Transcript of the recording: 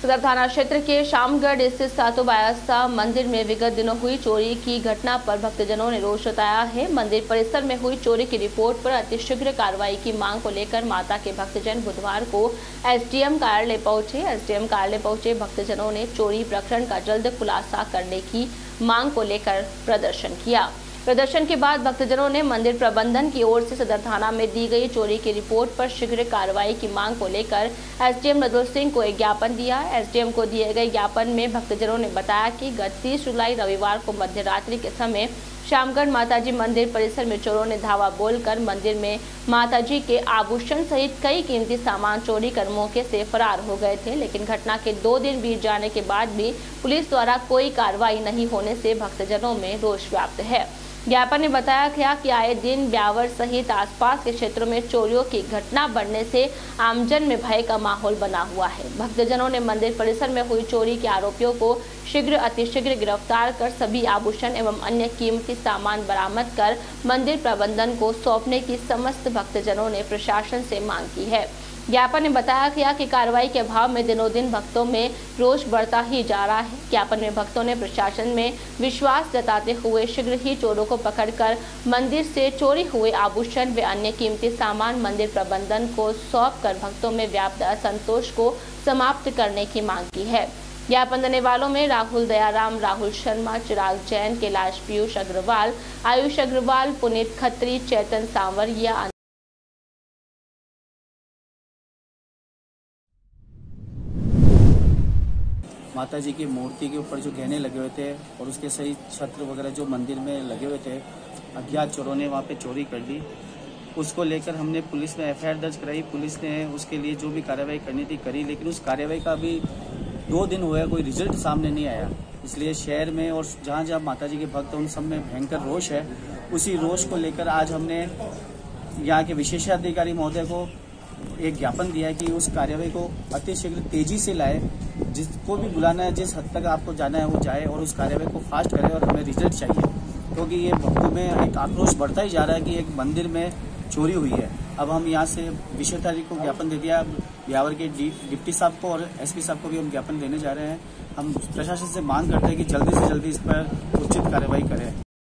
सदर थाना क्षेत्र के शामगढ़ स्थित सातों बायासा मंदिर में विगत दिनों हुई चोरी की घटना पर भक्तजनों ने रोष जताया है। मंदिर परिसर में हुई चोरी की रिपोर्ट पर अतिशीघ्र कार्रवाई की मांग को लेकर माता के भक्तजन बुधवार को एसडीएम कार्यालय पहुंचे। भक्तजनों ने चोरी प्रकरण का जल्द खुलासा करने की मांग को लेकर प्रदर्शन किया। प्रदर्शन के बाद भक्तजनों ने मंदिर प्रबंधन की ओर से सदर थाना में दी गई चोरी की रिपोर्ट पर शीघ्र कार्रवाई की मांग को लेकर एसडीएम नदुल सिंह को एक ज्ञापन दिया। एसडीएम को दिए गए ज्ञापन में भक्तजनों ने बताया कि गत 30 जुलाई रविवार को मध्य रात्रि के समय शामगढ़ माताजी मंदिर परिसर में चोरों ने धावा बोलकर मंदिर में माताजी के आभूषण सहित कई कीमती सामान चोरी कर मौके से फरार हो गए थे। लेकिन घटना के 2 दिन बीत जाने के बाद भी पुलिस द्वारा कोई कार्रवाई नहीं होने से भक्तजनों में रोष व्याप्त है। ज्ञापन में बताया गया कि आए दिन ब्यावर सहित आसपास के क्षेत्रों में चोरियों की घटना बढ़ने से आमजन में भय का माहौल बना हुआ है। भक्तजनों ने मंदिर परिसर में हुई चोरी के आरोपियों को अतिशीघ्र गिरफ्तार कर सभी आभूषण एवं अन्य कीमती सामान बरामद कर मंदिर प्रबंधन को सौंपने की समस्त भक्तजनों ने प्रशासन से मांग की है। ज्ञापन में बताया गया कि कार्रवाई के अभाव में दिनों दिन भक्तों में रोष बढ़ता ही जा रहा है। ज्ञापन में भक्तों ने प्रशासन में विश्वास जताते हुए शीघ्र ही चोरों को पकड़कर मंदिर से चोरी हुए आभूषण व अन्य कीमती सामान मंदिर प्रबंधन को सौंपकर भक्तों में व्याप्त असंतोष को समाप्त करने की मांग की है। ज्ञापन देने वालों में राहुल दयाराम, राहुल शर्मा, चिराग जैन, कैलाश पीयूष अग्रवाल, आयुष अग्रवाल, पुनीत खत्री, चेतन सांवरिया। माता जी की मूर्ति के ऊपर जो गहने लगे हुए थे और उसके सही छत्र वगैरह जो मंदिर में लगे हुए थे, अज्ञात चोरों ने वहाँ पे चोरी कर ली। उसको लेकर हमने पुलिस में एफआईआर दर्ज कराई। पुलिस ने उसके लिए जो भी कार्रवाई करनी थी करी, लेकिन उस कार्रवाई का अभी 2 दिन हुए कोई रिजल्ट सामने नहीं आया। इसलिए शहर में और जहाँ जहाँ माता जी के भक्त उन सब में भयंकर रोष है। उसी रोष को लेकर आज हमने यहाँ के विशेषाधिकारी महोदय को एक ज्ञापन दिया है कि उस कार्यवाही को अतिशीघ्र तेजी से लाए। जिसको भी बुलाना है, जिस हद तक आपको जाना है वो जाए और उस कार्यवाही को फास्ट करे और हमें रिजल्ट चाहिए, क्योंकि ये भक्तों में एक आक्रोश बढ़ता ही जा रहा है कि एक मंदिर में चोरी हुई है। अब हम यहाँ से विशेषाधिकारी को ज्ञापन दे दिया, ब्यावर के डिप्टी साहब को और एसपी साहब को भी हम ज्ञापन देने जा रहे हैं। हम प्रशासन से मांग करते हैं कि जल्दी से जल्दी इस पर उचित कार्रवाई करें।